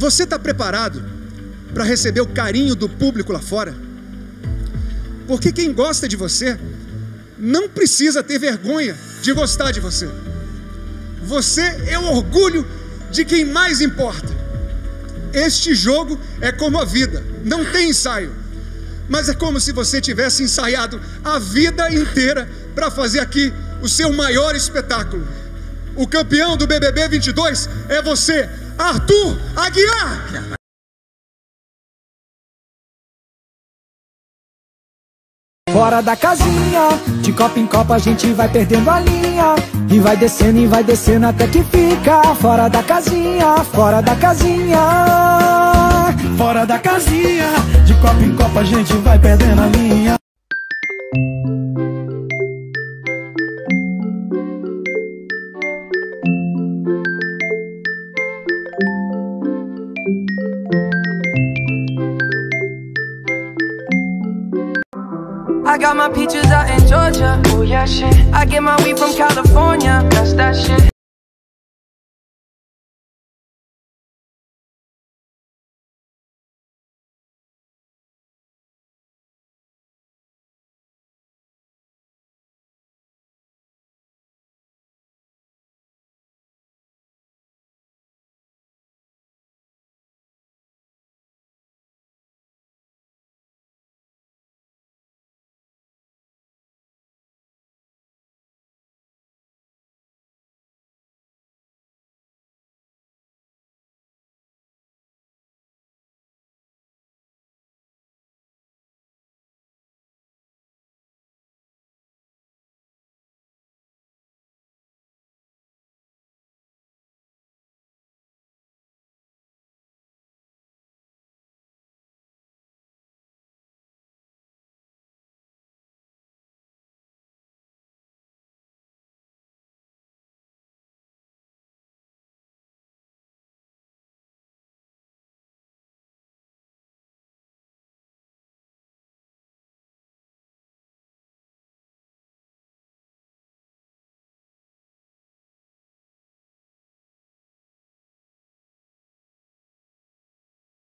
Você está preparado para receber o carinho do público lá fora? Porque quem gosta de você não precisa ter vergonha de gostar de você. Você é o orgulho de quem mais importa. Este jogo é como a vida, não tem ensaio, mas é como se você tivesse ensaiado a vida inteira para fazer aqui o seu maior espetáculo. O campeão do BBB 22 é você, Arthur Aguiar! Fora da casinha, de copa em copa a gente vai perdendo a linha. E vai descendo até que fica fora da casinha, fora da casinha. Fora da casinha, de copa em copa a gente vai perdendo a linha. I got my peaches out in Georgia, oh yeah shit. I get my weed from California, that's that shit.